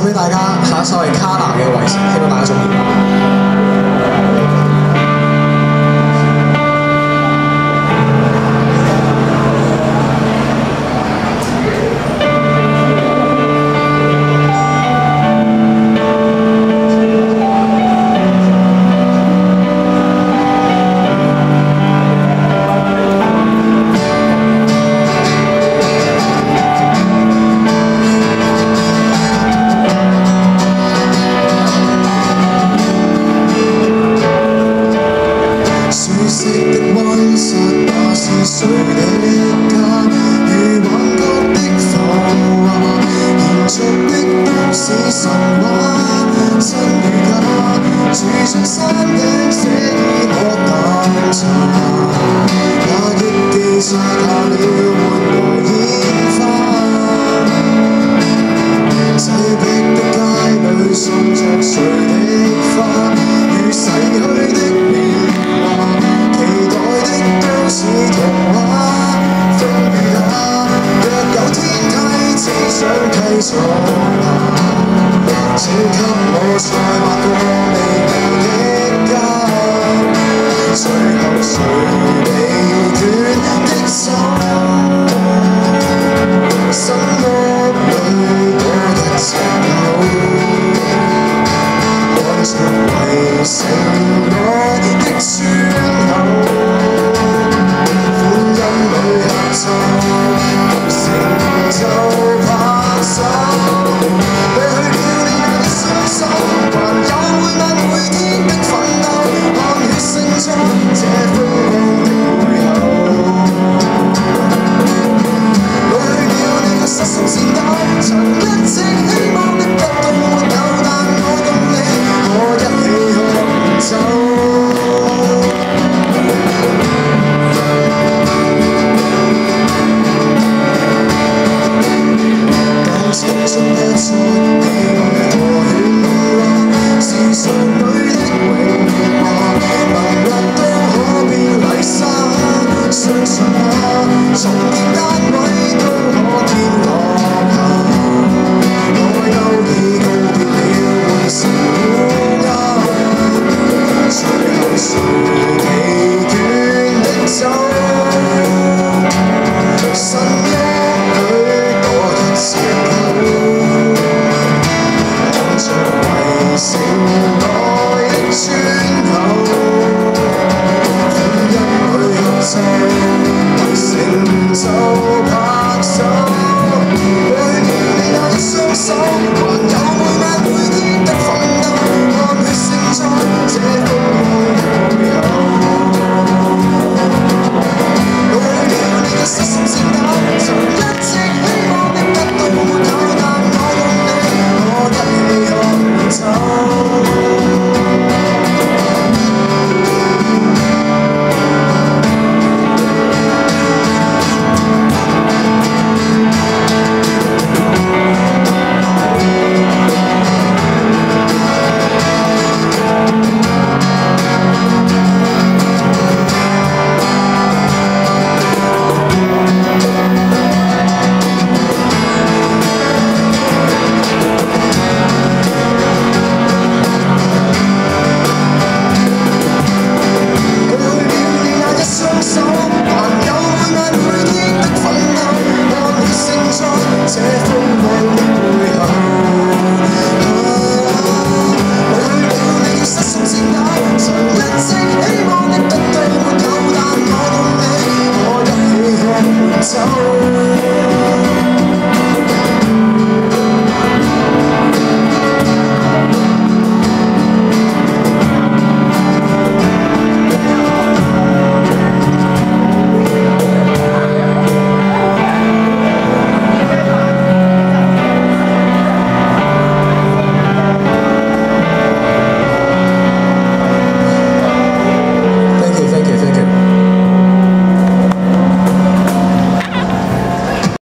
俾大家，下一首係卡拿嘅《圍城》，希望大家中意。誰的家，如幻覺的浮華，延續的都市神話，真與假，住在山頂這已可探查，那憶記撒下了緩和煙花，擠迫的街裏送着誰的花，如逝去的年華，期待的都市童話，風雨打，若有天梯只想繼續爬，請給我再劃過未來的家，最後誰被捲的手，心屋裏多一隻狗，看着圍城內的村口。就拍手，離去了你那雙手，還有每晚每天的奮鬥，看血勝出這風光的背後。離去了你那失心戰鬥，曾一直希望的得到沒有，但我懂你，我一起喝酒。青春一再，你為何喧嘩？時尚裏的榮華，能力都可變泥沙。相信我，重建單位都可見落下。內疚已告別了，換成烏鴉。最後誰疲倦的走？新屋裏多一隻狗。着圍城內的村口，歡欣裏合奏，圍城就拍手，為了你那一雙手。